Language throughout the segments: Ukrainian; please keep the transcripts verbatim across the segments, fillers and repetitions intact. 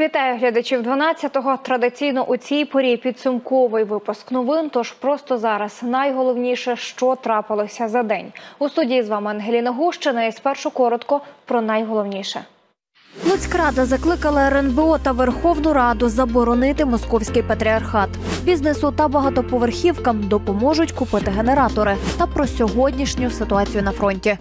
Вітаю глядачів дванадцятого. Традиційно у цій порі підсумковий випуск новин, тож просто зараз найголовніше, що трапилося за день. У студії з вами Ангеліна Гущина і спершу коротко про найголовніше. Луцькрада закликала ер ен бе о та Верховну Раду заборонити московський патріархат. Бізнесу та багатоповерхівкам допоможуть купити генератори. Та про сьогоднішню ситуацію на фронті.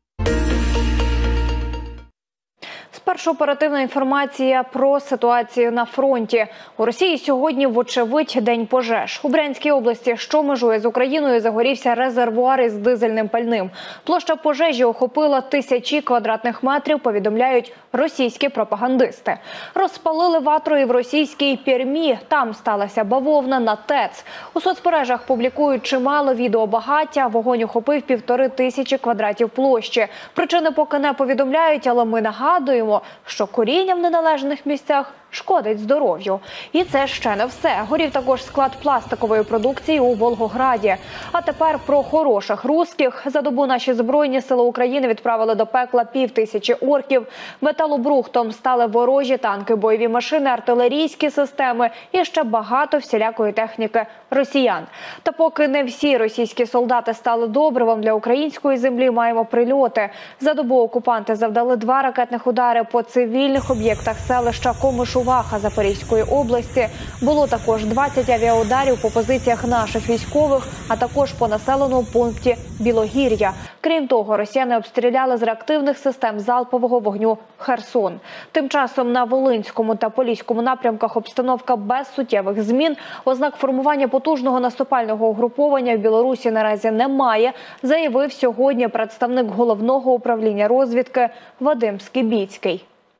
Спершу оперативна інформація про ситуацію на фронті. У Росії сьогодні, вочевидь, день пожеж. У Брянській області, що межує з Україною, загорівся резервуар із дизельним пальним. Площа пожежі охопила тисячі квадратних метрів, повідомляють російські пропагандисти. Розпалили ватру і в російській Пермі. Там сталася бавовна на ТЕЦ. У соцмережах публікують чимало відеобагаття. Вогонь охопив півтори тисячі квадратів площі. Причини поки не повідомляють, але ми нагадуємо, що куріння в неналежних місцях шкодить здоров'ю. І це ще не все. Горів також склад пластикової продукції у Волгограді. А тепер про хороших русських. За добу наші Збройні сили України відправили до пекла пів тисячі орків. Металобрухтом стали ворожі танки, бойові машини, артилерійські системи і ще багато всілякої техніки росіян. Та поки не всі російські солдати стали добривом для української землі, маємо прильоти. За добу окупанти завдали два ракетних удари по цивільних об'єктах селища Комишуваха Запорізької області. Було також двадцять авіаударів по позиціях наших військових, а також по населеному пункті Білогір'я. Крім того, росіяни обстріляли з реактивних систем залпового вогню Херсон. Тим часом на Волинському та Поліському напрямках обстановка без суттєвих змін. Ознак формування потужного наступального угруповання в Білорусі наразі немає, заявив сьогодні представник Головного управління розвідки Вадим Скибіцький.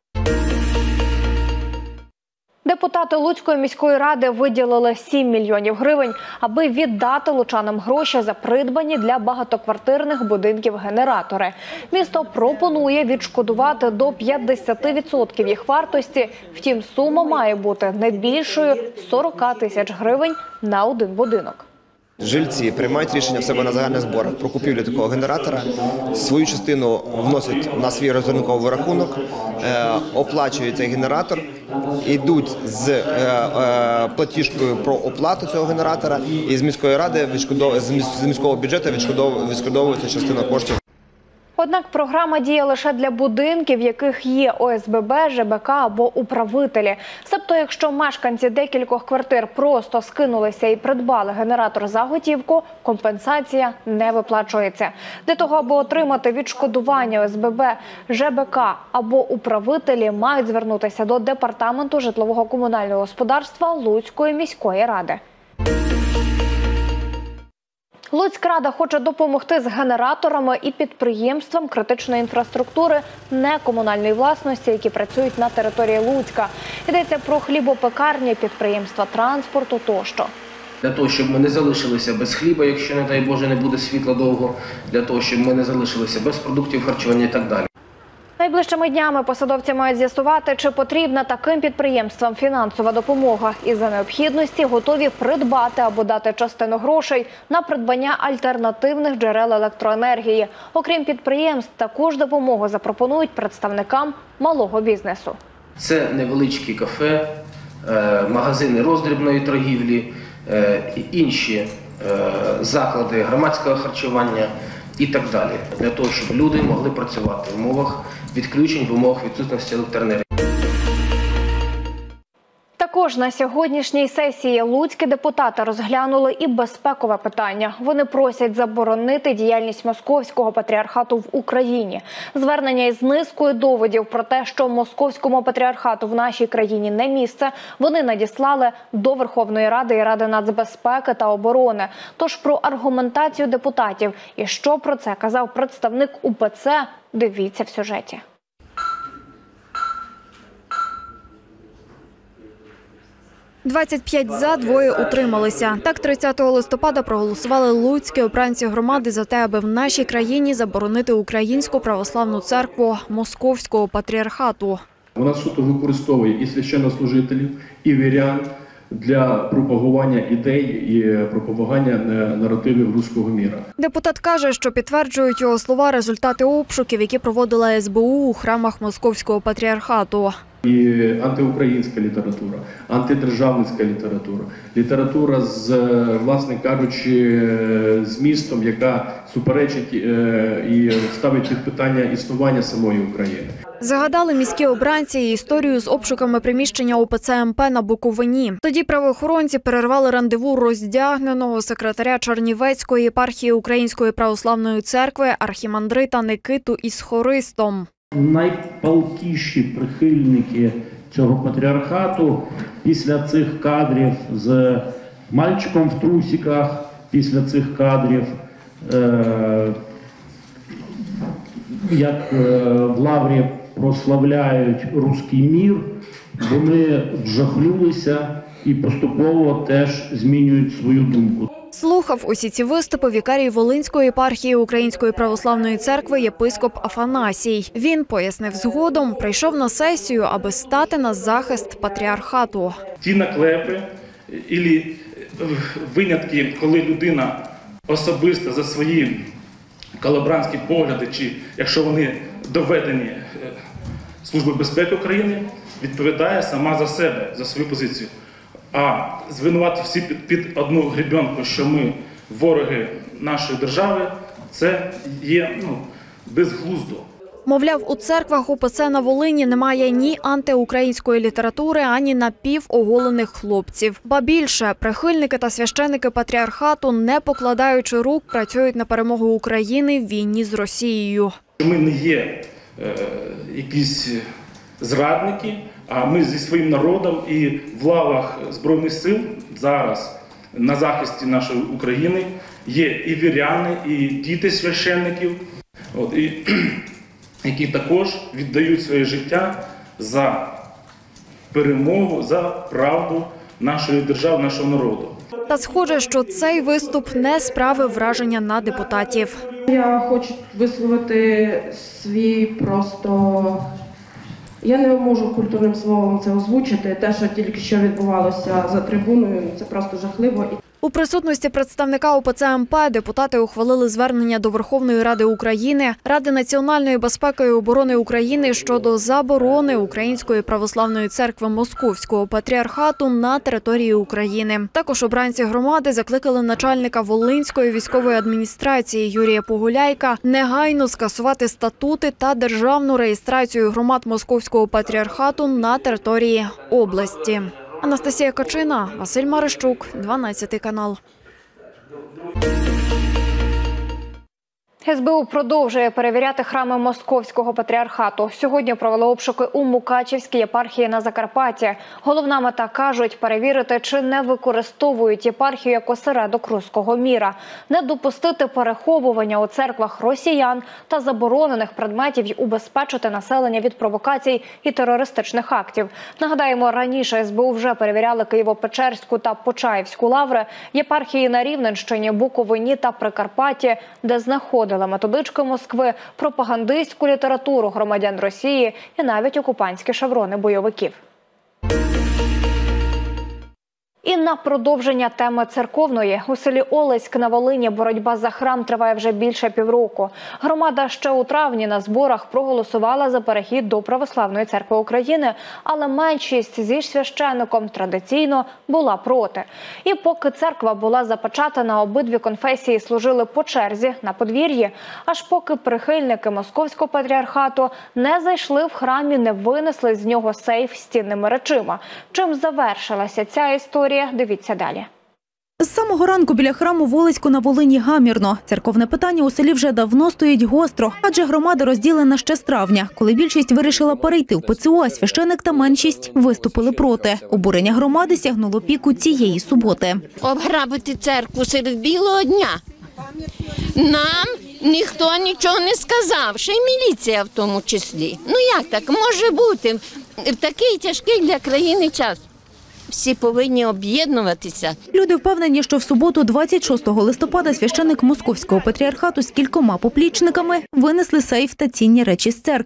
Депутати Луцької міської ради виділили сім мільйонів гривень, аби віддати лучанам гроші за придбані для багатоквартирних будинків генератори. Місто пропонує відшкодувати до п'ятдесят відсотків їх вартості, втім сума має бути не більшою сорока тисяч гривень на один будинок. Жильці приймають рішення в себе на загальних зборах про купівлю такого генератора, свою частину вносять на свій розрахунковий рахунок, е, оплачують цей генератор, йдуть з е, е, платіжкою про оплату цього генератора і з міської ради, з міського бюджету відшкодовується частина коштів. Однак програма діє лише для будинків, в яких є о ес бе бе, же бе ка або управителі. Себто, якщо мешканці декількох квартир просто скинулися і придбали генератор за готівку, компенсація не виплачується. Для того, аби отримати відшкодування о ес бе бе, же бе ка або управителі мають звернутися до Департаменту житлово-комунального господарства Луцької міської ради. Луцькрада хоче допомогти з генераторами і підприємствам критичної інфраструктури некомунальної власності, які працюють на території Луцька. Йдеться про хлібопекарні, підприємства транспорту тощо. Для того, щоб ми не залишилися без хліба, якщо, не дай Боже, не буде світла довго, для того, щоб ми не залишилися без продуктів харчування і так далі. Найближчими днями посадовці мають з'ясувати, чи потрібна таким підприємствам фінансова допомога. І за необхідності готові придбати або дати частину грошей на придбання альтернативних джерел електроенергії. Окрім підприємств, також допомогу запропонують представникам малого бізнесу. Це невеличкі кафе, магазини роздрібної торгівлі, інші заклади громадського харчування і так далі. Для того, щоб люди могли працювати в умовах відключень, в умовах відсутності електроенергії. Також на сьогоднішній сесії луцькі депутати розглянули і безпекове питання. Вони просять заборонити діяльність московського патріархату в Україні. Звернення із низкою доводів про те, що московському патріархату в нашій країні не місце, вони надіслали до Верховної Ради і Ради нацбезпеки та оборони. Тож про аргументацію депутатів і що про це казав представник у пе це, дивіться в сюжеті. двадцять п'ять за, двоє утрималися. Так, тридцятого листопада проголосували луцькі обранці громади за те, аби в нашій країні заборонити Українську православну церкву Московського патріархату. Вона суто використовує і священнослужителів, і вірян для пропагування ідей і пропагування наративів руського міра. Депутат каже, що підтверджують його слова результати обшуків, які проводила ес бе у у храмах Московського патріархату. І антиукраїнська література, антидержавницька література, література з, власне кажучи, змістом, яка суперечить і ставить під питання існування самої України. Загадали міські обранці і історію з обшуками приміщення о пе це ем пе на Буковині. Тоді правоохоронці перервали рандеву роздягненого секретаря Чернівецької єпархії Української православної церкви архімандрита Никиту із хористом. Найпалкіші прихильники цього патріархату після цих кадрів з мальчиком в трусиках, після цих кадрів, е- як е- в лаврі прославляють руський мір, вони вжахнулися і поступово теж змінюють свою думку. Слухав усі ці виступи вікарій Волинської єпархії Української православної церкви єпископ Афанасій. Він, пояснив згодом, прийшов на сесію, аби стати на захист патріархату. Ті наклепи, або винятки, коли людина особисто за свої колаборантські погляди, чи якщо вони доведені Службою безпеки України, відповідає сама за себе, за свою позицію. А звинувати всі під, під одну гребенку, що ми вороги нашої держави, це є ну, безглуздо. Мовляв, у церквах о пе це на Волині немає ні антиукраїнської літератури, ані напівоголених хлопців. Ба більше, прихильники та священики патріархату, не покладаючи рук, працюють на перемогу України в війні з Росією. Ми не є е, якісь зрадники, а ми зі своїм народом і в лавах Збройних сил зараз на захисті нашої України є і віряни, і діти священників, от, і, які також віддають своє життя за перемогу, за правду нашої держави, нашого народу. Та схоже, що цей виступ не справив враження на депутатів. Я хочу висловити свій просто... Я не можу культурним словом це озвучити. Те, що тільки що відбувалося за трибуною, це просто жахливо. У присутності представника о пе це ем пе депутати ухвалили звернення до Верховної Ради України, Ради національної безпеки і оборони України щодо заборони Української православної церкви Московського патріархату на території України. Також обранці громади закликали начальника Волинської військової адміністрації Юрія Погуляйка негайно скасувати статути та державну реєстрацію громад Московського патріархату на території області. Анастасія Качина, Василь Марищук, дванадцятий канал. ес бе у продовжує перевіряти храми Московського патріархату. Сьогодні провели обшуки у Мукачівській єпархії на Закарпатті. Головна мета, кажуть, перевірити, чи не використовують єпархію як осередок руського міра, не допустити переховування у церквах росіян та заборонених предметів й убезпечити населення від провокацій і терористичних актів. Нагадаємо, раніше ес бе у вже перевіряли Києво-Печерську та Почаївську лаври, єпархії на Рівненщині, Буковині та Прикарпатті, де знаходили методички Москви, пропагандистську літературу громадян Росії і навіть окупантські шеврони бойовиків. І на продовження теми церковної. У селі Олеськ на Волині боротьба за храм триває вже більше півроку. Громада ще у травні на зборах проголосувала за перехід до Православної церкви України, але меншість зі священником традиційно була проти. І поки церква була запечатана, обидві конфесії служили по черзі на подвір'ї, аж поки прихильники Московського патріархату не зайшли в храм і не винесли з нього сейф з цінними речима. Чим завершилася ця історія? Дивіться далі. З самого ранку біля храму в Олеську на Волині гамірно. Церковне питання у селі вже давно стоїть гостро, адже громада розділена ще з травня, коли більшість вирішила перейти в пе це у, а священик та меншість виступили проти. Обурення громади сягнуло піку цієї суботи. Обграбити церкву серед білого дня. Нам ніхто нічого не сказав, ще й міліція в тому числі. Ну як так може бути в такий тяжкий для країни час? Всі повинні об'єднуватися. Люди впевнені, що в суботу, двадцять шостого листопада, священик Московського патріархату з кількома поплічниками винесли сейф та цінні речі з церкви.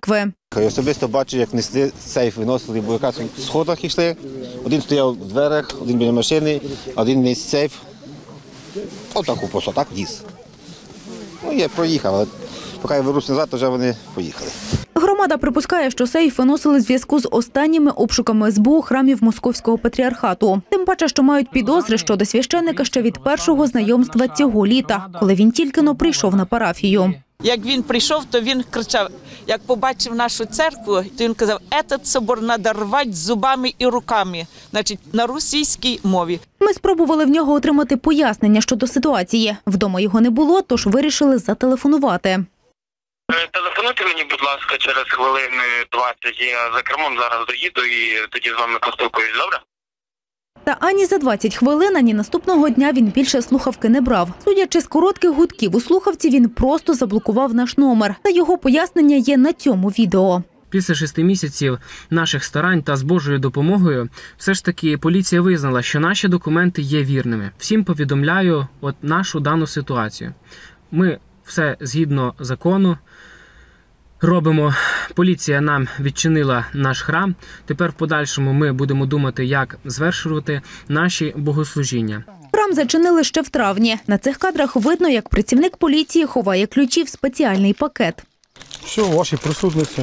Я особисто бачив, як несли сейф, виносили, бо якраз в сходах йшли. Один стояв в дверях, один біля машини, один нес сейф. Отаку просто, так віз. Ну, я проїхав, але поки я вернусь назад, то вже вони поїхали. Громада припускає, що сейф виносили в зв'язку з останніми обшуками ес бе у храмів Московського патріархату. Тим паче, що мають підозри щодо священника ще від першого знайомства цього літа, коли він тільки-но прийшов на парафію. Як він прийшов, то він кричав, як побачив нашу церкву, то він казав, «Этот собор треба рвати зубами і руками», значить, на російській мові. Ми спробували в нього отримати пояснення щодо ситуації. Вдома його не було, тож вирішили зателефонувати. Телефонуйте мені, будь ласка, через хвилини двадцять. Я за кермом зараз доїду і тоді з вами поспілкуюсь, добре? Та ані за двадцять хвилин, ані наступного дня він більше слухавки не брав. Судячи з коротких гудків у слухавці, він просто заблокував наш номер. Та його пояснення є на цьому відео. Після шести місяців наших старань та з Божою допомогою все ж таки поліція визнала, що наші документи є вірними. Всім повідомляю от нашу дану ситуацію. Ми все згідно закону робимо. Поліція нам відчинила наш храм. Тепер в подальшому ми будемо думати, як звершувати наші богослужіння. Храм зачинили ще в травні. На цих кадрах видно, як працівник поліції ховає ключі в спеціальний пакет. Все, в вашій присутності.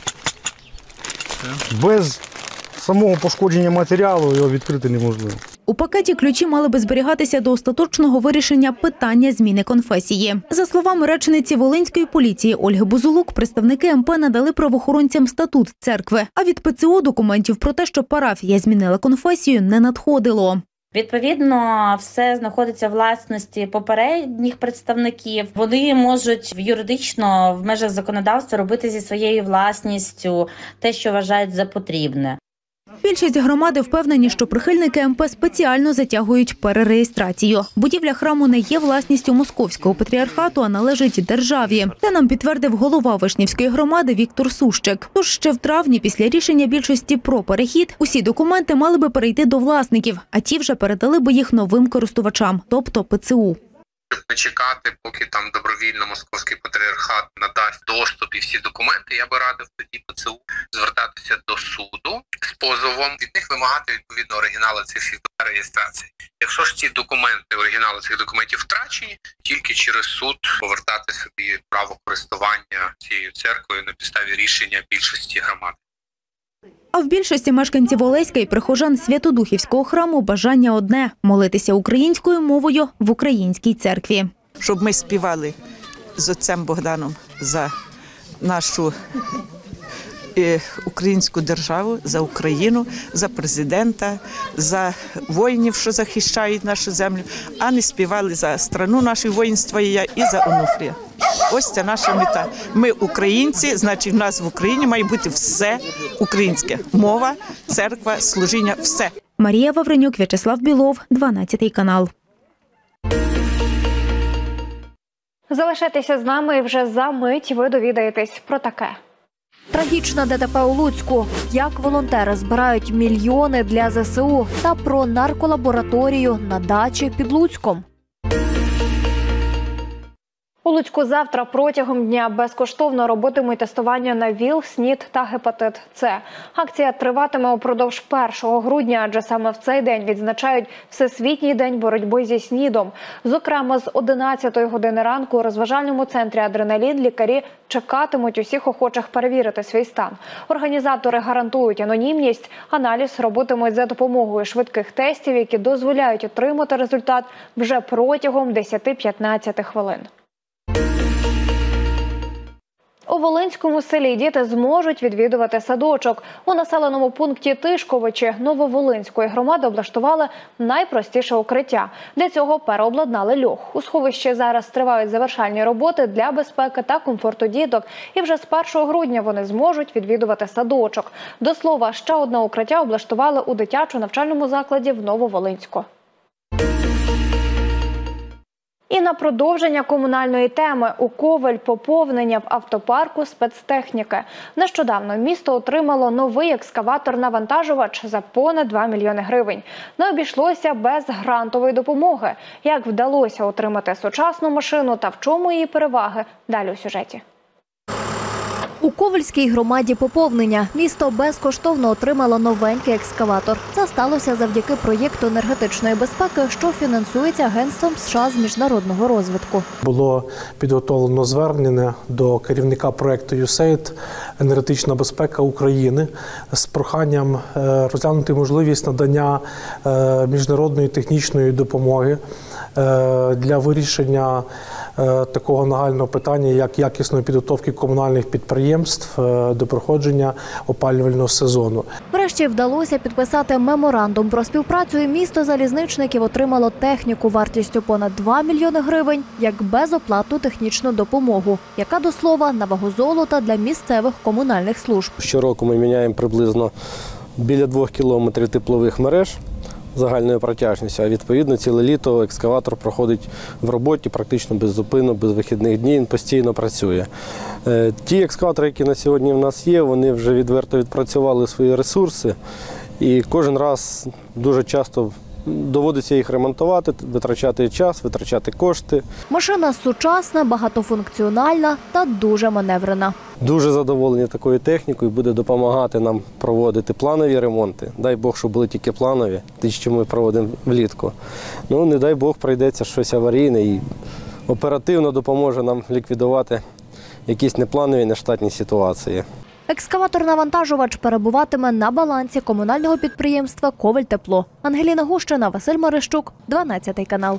Без самого пошкодження матеріалу його відкрити неможливо. У пакеті ключі мали би зберігатися до остаточного вирішення питання зміни конфесії. За словами речниці Волинської поліції Ольги Бузулук, представники ем пе надали правоохоронцям статут церкви. А від пе це о документів про те, що парафія змінила конфесію, не надходило. Відповідно, все знаходиться в власності попередніх представників. Вони можуть юридично в межах законодавства робити зі своєю власністю те, що вважають за потрібне. Більшість громади впевнені, що прихильники ем пе спеціально затягують перереєстрацію. Будівля храму не є власністю Московського патріархату, а належить державі. Це нам підтвердив голова Вишнівської громади Віктор Сущик. Тож ще в травні, після рішення більшості про перехід, усі документи мали би перейти до власників, а ті вже передали би їх новим користувачам, тобто пе це о. Не чекати, поки там добровільно Московський патріархат надасть доступ і всі документи, я би радив тоді пе це о звертатися до суду з позовом, від них вимагати відповідно оригінали цих всіх реєстрацій. Якщо ж ці документи, оригінали цих документів втрачені, тільки через суд повертати собі право користування цією церквою на підставі рішення більшості громад. А в більшості мешканців Олеська і прихожан Святодухівського храму бажання одне – молитися українською мовою в українській церкві. Щоб ми співали з отцем Богданом за нашу е, українську державу, за Україну, за президента, за воїнів, що захищають нашу землю, а не співали за страну нашої воїнства і за Онуфрія. Ось це наша мета. Ми українці, значить в нас в Україні має бути все українське. Мова, церква, служіння – все. Марія Вавренюк, В'ячеслав Білов, дванадцятий канал. Залишайтеся з нами і вже за мить ви довідаєтесь про таке. Трагічна де те пе у Луцьку. Як волонтери збирають мільйони для зе се у та про нарколабораторію на дачі під Луцьком. У Луцьку завтра протягом дня безкоштовно робитимуть тестування на ВІЛ, СНІД та гепатит С. Акція триватиме упродовж першого грудня, адже саме в цей день відзначають Всесвітній день боротьби зі СНІДом. Зокрема, з одинадцятої години ранку у розважальному центрі «Адреналін» лікарі чекатимуть усіх охочих перевірити свій стан. Організатори гарантують анонімність, аналіз робитимуть за допомогою швидких тестів, які дозволяють отримати результат вже протягом десять-п'ятнадцять хвилин. У Волинському селі діти зможуть відвідувати садочок. У населеному пункті Тишковичі Нововолинської громади облаштували найпростіше укриття. Для цього переобладнали льох. У сховищі зараз тривають завершальні роботи для безпеки та комфорту діток. І вже з першого грудня вони зможуть відвідувати садочок. До слова, ще одне укриття облаштували у дитячо-навчальному закладі в Нововолинську. І на продовження комунальної теми у Ковель поповнення в автопарку спецтехніки. Нещодавно місто отримало новий екскаватор-навантажувач за понад два мільйони гривень. Не обійшлося без грантової допомоги. Як вдалося отримати сучасну машину та в чому її переваги – далі у сюжеті. У Ковельській громаді поповнення. Місто безкоштовно отримало новенький екскаватор. Це сталося завдяки проєкту енергетичної безпеки, що фінансується Агентством США з міжнародного розвитку. Було підготовлено звернення до керівника проєкту ю ес ей ай ді «Енергетична безпека України» з проханням розглянути можливість надання міжнародної технічної допомоги для вирішення такого нагального питання, як якісної підготовки комунальних підприємств до проходження опалювального сезону. Врешті вдалося підписати меморандум про співпрацю, і місто залізничників отримало техніку вартістю понад два мільйони гривень як безоплатну технічну допомогу, яка, до слова, на вагу золота для місцевих комунальних служб. Щороку ми міняємо приблизно біля двох кілометрів теплових мереж загальною протяжністю, а відповідно ціле літо екскаватор проходить в роботі практично без зупинок, без вихідних днів, він постійно працює. Ті екскаватори, які на сьогодні в нас є, вони вже відверто відпрацювали свої ресурси і кожен раз дуже часто доводиться їх ремонтувати, витрачати час, витрачати кошти. Машина сучасна, багатофункціональна та дуже маневрена. Дуже задоволені такою технікою, буде допомагати нам проводити планові ремонти. Дай Бог, щоб були тільки планові, ті, що ми проводимо влітку. Ну, не дай Бог, прийдеться щось аварійне і оперативно допоможе нам ліквідувати якісь непланові, нештатні ситуації. Екскаватор-навантажувач перебуватиме на балансі комунального підприємства «Ковельтепло». Ангеліна Гущина, Василь Марищук, дванадцятий канал.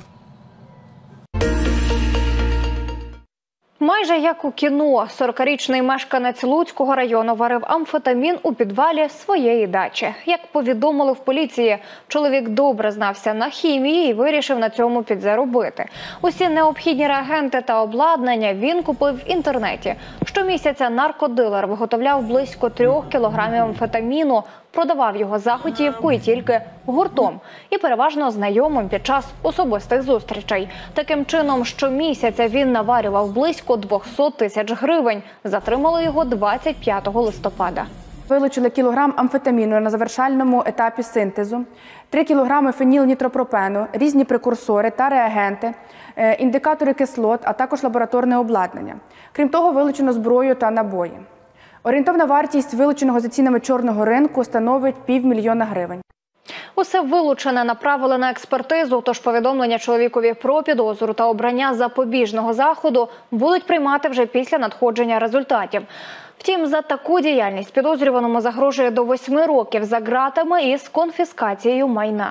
Майже як у кіно, сорокарічний мешканець Луцького району варив амфетамін у підвалі своєї дачі. Як повідомили в поліції, чоловік добре знався на хімії і вирішив на цьому підзаробити. Усі необхідні реагенти та обладнання він купив в інтернеті. Щомісяця наркодилер виготовляв близько трьох кілограмів амфетаміну, продавав його за готівку і тільки гуртом. І переважно знайомим під час особистих зустрічей. Таким чином, щомісяця він наварював близько двісті тисяч гривень. Затримали його двадцять п'ятого листопада. Вилучили кілограм амфетаміну на завершальному етапі синтезу, три кілограми фенілнітропропену, різні прекурсори та реагенти, індикатори кислот, а також лабораторне обладнання. Крім того, вилучено зброю та набої. Орієнтовна вартість вилученого за цінами чорного ринку становить півмільйона гривень. Усе вилучене направили на експертизу, тож повідомлення чоловікові про підозру та обрання запобіжного заходу будуть приймати вже після надходження результатів. Втім, за таку діяльність підозрюваному загрожує до восьми років за ґратами із конфіскацією майна.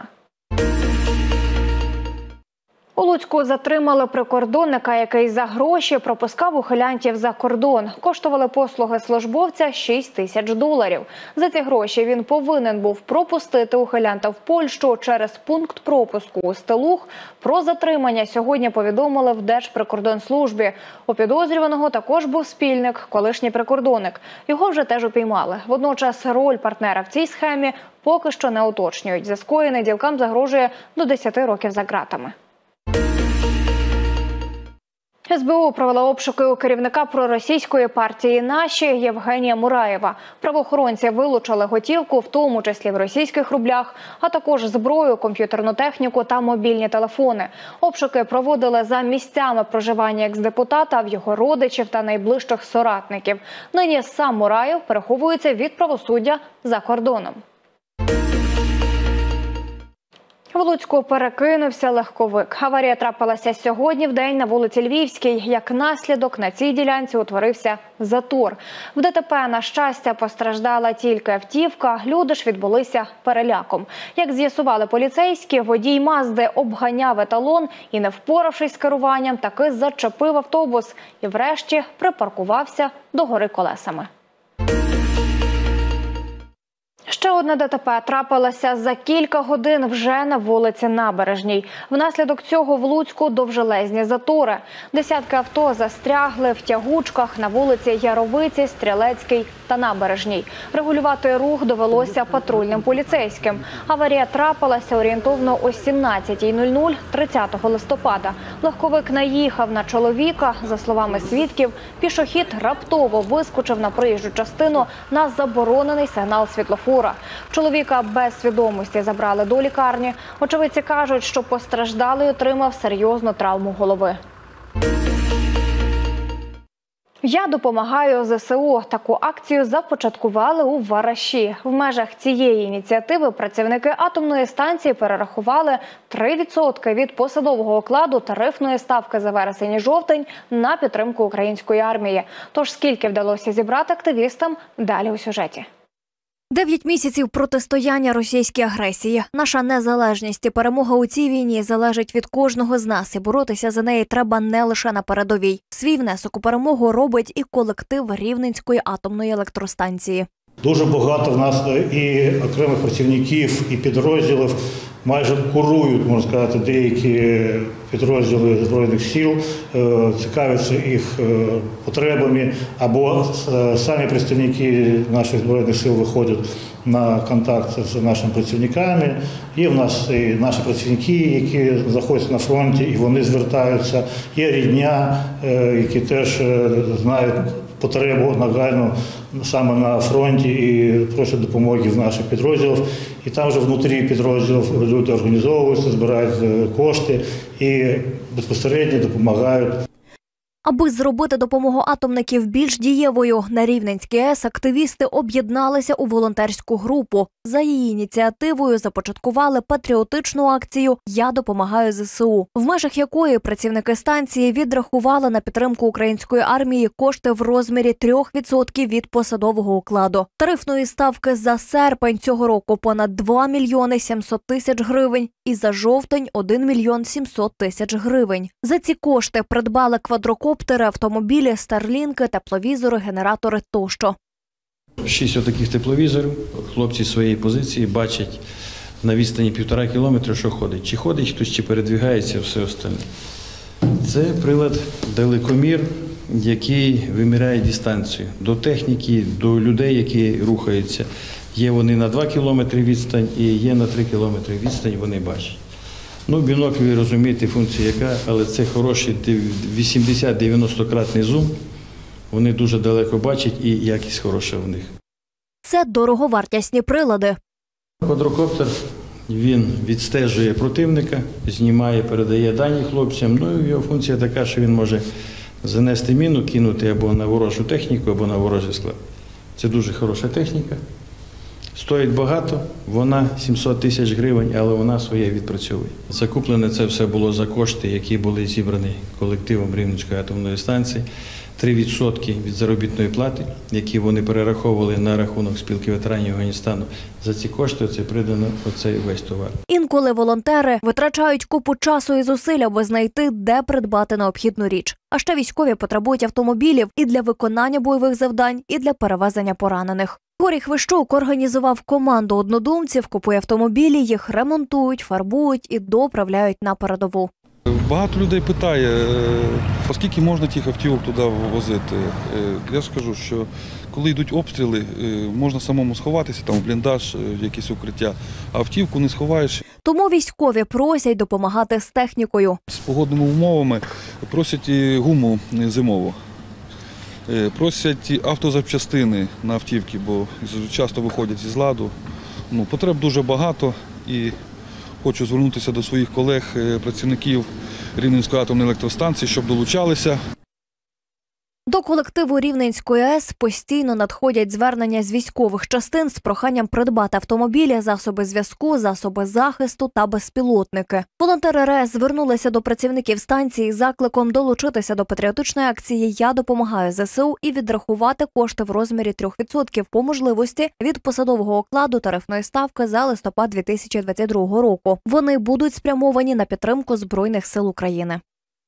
У Луцьку затримали прикордонника, який за гроші пропускав ухилянтів за кордон. Коштували послуги службовця шість тисяч доларів. За ці гроші він повинен був пропустити ухилянта в Польщу через пункт пропуску у Стелух. Про затримання сьогодні повідомили в Держприкордонслужбі. У підозрюваного також був спільник, колишній прикордонник. Його вже теж упіймали. Водночас роль партнера в цій схемі поки що не уточнюють. За скоєне ділкам загрожує до десяти років за ґратами. ес бе у провела обшуки у керівника проросійської партії «Наші» Євгенія Мураєва. Правоохоронці вилучили готівку, в тому числі в російських рублях, а також зброю, комп'ютерну техніку та мобільні телефони. Обшуки проводили за місцями проживання екс-депутата, в його родичів та найближчих соратників. Нині сам Мураєв переховується від правосуддя за кордоном. В Луцьку перекинувся легковик. Аварія трапилася сьогодні в день на вулиці Львівській. Як наслідок, на цій ділянці утворився затор. В де те пе, на щастя, постраждала тільки автівка. Люди ж відбулися переляком. Як з'ясували поліцейські, водій Мазди обганяв еталон і, не впоравшись з керуванням, таки зачепив автобус і врешті припаркувався догори колесами. Ще одне де те пе трапилося за кілька годин вже на вулиці Набережній. Внаслідок цього в Луцьку довжелезні затори. Десятки авто застрягли в тягучках на вулиці Яровиці, Стрілецькій та Набережній. Регулювати рух довелося патрульним поліцейським. Аварія трапилася орієнтовно о сімнадцятій нуль нуль тридцятого листопада. Легковик наїхав на чоловіка. За словами свідків, пішохід раптово вискочив на проїжджу частину на заборонений сигнал світлофора. Чоловіка без свідомості забрали до лікарні. Очевидці кажуть, що постраждалий отримав серйозну травму голови. Я допомагаю зе се у. Таку акцію започаткували у Вараші. В межах цієї ініціативи працівники атомної станції перерахували три відсотки від посадового окладу тарифної ставки за вересень і жовтень на підтримку української армії. Тож скільки вдалося зібрати активістам – далі у сюжеті. Дев'ять місяців протистояння російській агресії. Наша незалежність і перемога у цій війні залежить від кожного з нас, і боротися за неї треба не лише на передовій. Свій внесок у перемогу робить і колектив Рівненської атомної електростанції. Дуже багато в нас і окремих працівників, і підрозділів майже курують, можна сказати, деякі підрозділи Збройних сил, цікавляться їх потребами, або самі представники наших Збройних сил виходять на контакт з нашими працівниками. Є в нас і наші працівники, які знаходяться на фронті, і вони звертаються. Є рідня, які теж знають потребу нагальну саме на фронті і просять допомоги в наших підрозділів. І там вже внутрі підрозділів люди організовуються, збирають кошти і безпосередньо допомагають. Аби зробити допомогу атомників більш дієвою, на Рівненській АЕС активісти об'єдналися у волонтерську групу. За її ініціативою започаткували патріотичну акцію «Я допомагаю зе се у», в межах якої працівники станції відрахували на підтримку української армії кошти в розмірі трьох відсотків від посадового окладу. Тарифної ставки за серпень цього року понад два мільйони сімсот тисяч гривень і за жовтень – один мільйон сімсот тисяч гривень. За ці кошти придбали квадрокоптери, автомобілі, старлінки, тепловізори, генератори тощо. Шість отаких тепловізорів, хлопці з своєї позиції бачать на відстані півтора кілометра, що ходить. Чи ходить хтось, чи передвігається, все остальне. Це прилад далекомір, який виміряє дистанцію до техніки, до людей, які рухаються. Є вони на два кілометри відстань і є на три кілометри відстань, вони бачать. Ну, бінокль, ви розумієте, функція яка, але це хороший вісімдесят-дев'яносто-кратний зум. Вони дуже далеко бачать і якість хороша в них. Це дороговартісні прилади. Квадрокоптер, він відстежує противника, знімає, передає дані хлопцям. Ну, його функція така, що він може занести міну, кинути або на ворожу техніку, або на ворожий склад. Це дуже хороша техніка. Стоїть багато, вона сімсот тисяч гривень, але вона своє відпрацьовує. Закуплене це все було за кошти, які були зібрані колективом Рівненської атомної станції. три відсотки від заробітної плати, які вони перераховували на рахунок спілки ветеранів Афганістану. За ці кошти це придано оцей весь товар. Інколи волонтери витрачають купу часу і зусиль, аби знайти, де придбати необхідну річ. А ще військові потребують автомобілів і для виконання бойових завдань, і для перевезення поранених. Горій Хвищук організував команду однодумців, купує автомобілі, їх ремонтують, фарбують і доправляють на передову. Багато людей питає, оскільки можна тих автівок туди возити. Я ж кажу, що коли йдуть обстріли, можна самому сховатися, там в бліндаж, в якесь укриття, а автівку не сховаєш. Тому військові просять допомагати з технікою. З погодними умовами просять гуму зимову, просять автозапчастини на автівки, бо часто виходять із ладу. Ну, потреб дуже багато і хочу звернутися до своїх колег, працівників Рівненської атомної електростанції, щоб долучалися. До колективу Рівненської АЕС постійно надходять звернення з військових частин з проханням придбати автомобілі, засоби зв'язку, засоби захисту та безпілотники. Волонтери РЕС звернулися до працівників станції з закликом долучитися до патріотичної акції «Я допомагаю зе се у» і відрахувати кошти в розмірі трьох відсотків по можливості від посадового окладу тарифної ставки за листопад дві тисячі двадцять другого року. Вони будуть спрямовані на підтримку Збройних сил України.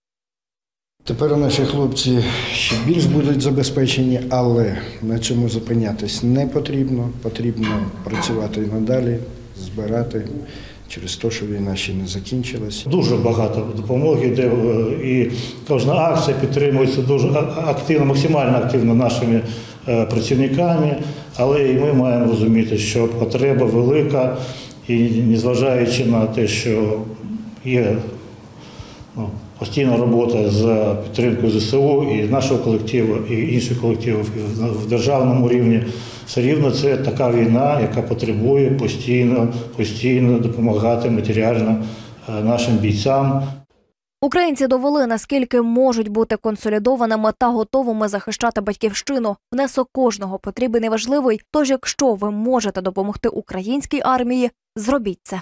Тепер наші хлопці ще більш будуть забезпечені, але на цьому зупинятись не потрібно. Потрібно працювати і надалі, збирати через те, що війна ще не закінчилася. Дуже багато допомоги йде, і кожна акція підтримується дуже активно, максимально активно нашими працівниками, але і ми маємо розуміти, що потреба велика, і незважаючи на те, що є ну, постійна робота з підтримкою зе се у і нашого колективу, і інших колективів в державному рівні. Все рівно це така війна, яка потребує постійно, постійно допомагати матеріально нашим бійцям. Українці довели, наскільки можуть бути консолідованими та готовими захищати батьківщину. Внесок кожного потрібен і важливий, тож якщо ви можете допомогти українській армії, зробіть це.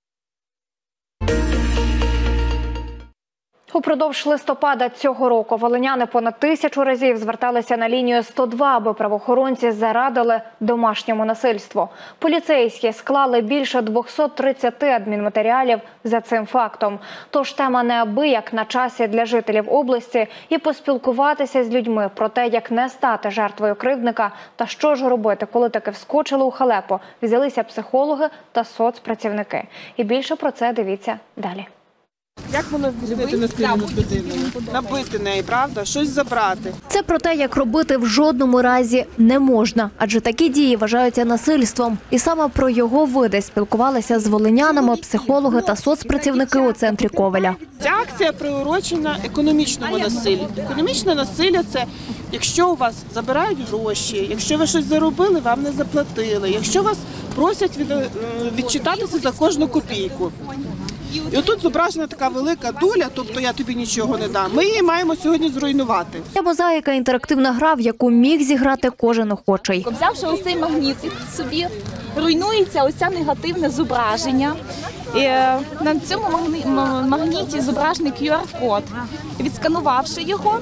Упродовж листопада цього року волиняни понад тисячу разів зверталися на лінію сто два, аби правоохоронці зарадили домашньому насильству. Поліцейські склали більше двохсот тридцяти адмінматеріалів за цим фактом. Тож тема неабияк на часі для жителів області і поспілкуватися з людьми про те, як не стати жертвою кривдника та що ж робити, коли таки вскочили у халепу, взялися психологи та соцпрацівники. І більше про це дивіться далі. Як воно впустити на спільну людину? Набити неї, правда? Щось забрати. Це про те, як робити в жодному разі не можна, адже такі дії вважаються насильством. І саме про його види спілкувалися з волинянами, психологи та соцпрацівники у центрі Ковеля. Ця акція приурочена економічному насиллю. Економічне насилля – це якщо у вас забирають гроші, якщо ви щось заробили, вам не заплатили, якщо вас просять відчитатися за кожну копійку. І отут зображена така велика доля, тобто я тобі нічого не дам. Ми її маємо сьогодні зруйнувати. Це мозаїка – інтерактивна гра, в яку міг зіграти кожен охочий. Взявши ось цей магнітик собі, руйнується ось це негативне зображення. І на цьому магніті зображений кю ар-код. Відсканувавши його,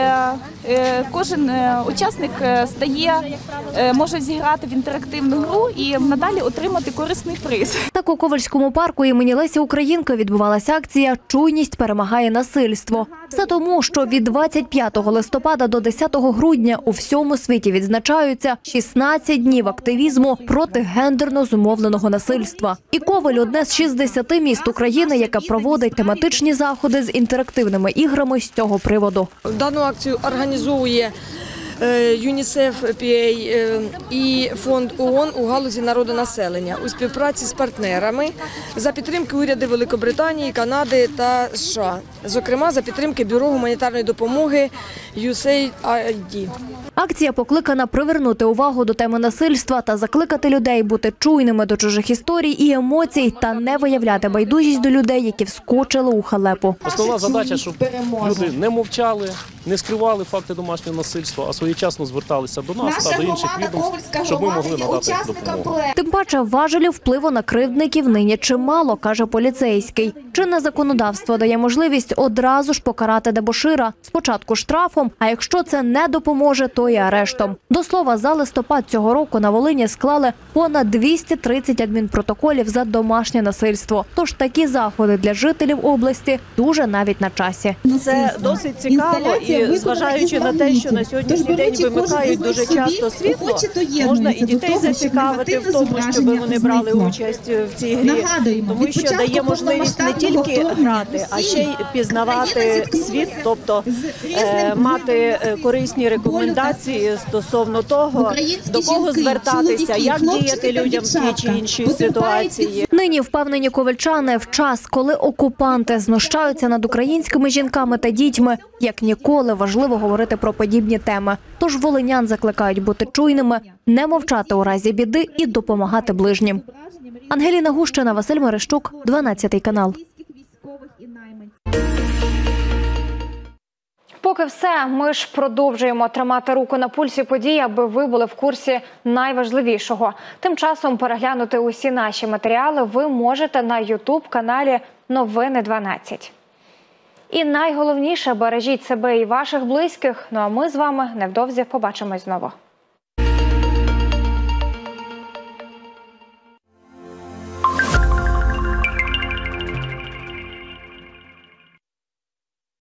кожен учасник стає, може зіграти в інтерактивну гру і надалі отримати корисний приз. Так у Ковельському парку імені Лесі Українки відбувалася акція «Чуйність перемагає насильство». Все тому, що від двадцять п'ятого листопада до десятого грудня у всьому світі відзначаються шістнадцять днів активізму проти гендерно зумовленого насильства. І Ковель – одне з шістдесяти міст України, яке проводить тематичні заходи з інтерактивними іграми з цього приводу. Дану акцію організовує ЮНІСЕФ Пі Ей і фонд ООН у галузі народонаселення у співпраці з партнерами за підтримки урядів Великобританії, Канади та США. Зокрема, за підтримки Бюро гуманітарної допомоги ю ес ей ай ді. Акція покликана привернути увагу до теми насильства та закликати людей бути чуйними до чужих історій і емоцій та не виявляти байдужість до людей, які вскочили у халепу. Основна задача, щоб люди не мовчали, не скривали факти домашнього насильства, а своєчасно зверталися до нас та до інших відомств, щоб ми могли надати допомогу. Тим паче важелів впливу на кривдників нині чимало, каже поліцейський. Чинне законодавство дає можливість одразу ж покарати дебошира. Спочатку штрафом, а якщо це не допоможе, то і арештом. До слова, за листопад цього року на Волині склали понад двісті тридцять адмінпротоколів за домашнє насильство. Тож такі заходи для жителів області дуже навіть на часі. Це досить цікаво і зважаючи на те, що на сьогоднішній день вимикають дуже часто світло, можна і дітей зацікавити в тому, щоб вони брали участь в цій грі, тому що дає можливість не тільки грати, а ще й пізнавати світ, тобто е, мати корисні рекомендації стосовно того, до кого звертатися, як діяти людям в тій чи іншій ситуації. Нині впевнені ковельчани, в час, коли окупанти знущаються над українськими жінками та дітьми, як ніколи важливо говорити про подібні теми. Тож волинян закликають бути чуйними, не мовчати у разі біди і допомагати ближнім. Ангеліна Гущина, Василь Мерещук, дванадцятий канал. Поки все, ми ж продовжуємо тримати руку на пульсі подій, аби ви були в курсі найважливішого. Тим часом переглянути усі наші матеріали ви можете на ютуб-каналі Новини дванадцять. І найголовніше – бережіть себе і ваших близьких. Ну а ми з вами невдовзі побачимось знову.